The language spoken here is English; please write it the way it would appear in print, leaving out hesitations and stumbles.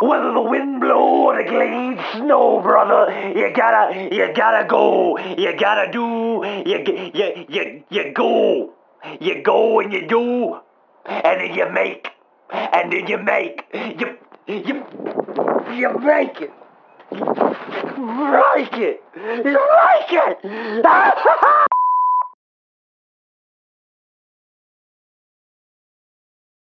Whether the wind blow or the glade snow, brother, you gotta go. You gotta do. You go. You go and you do, and then you make, and then you make. You make it. You make it. You make it.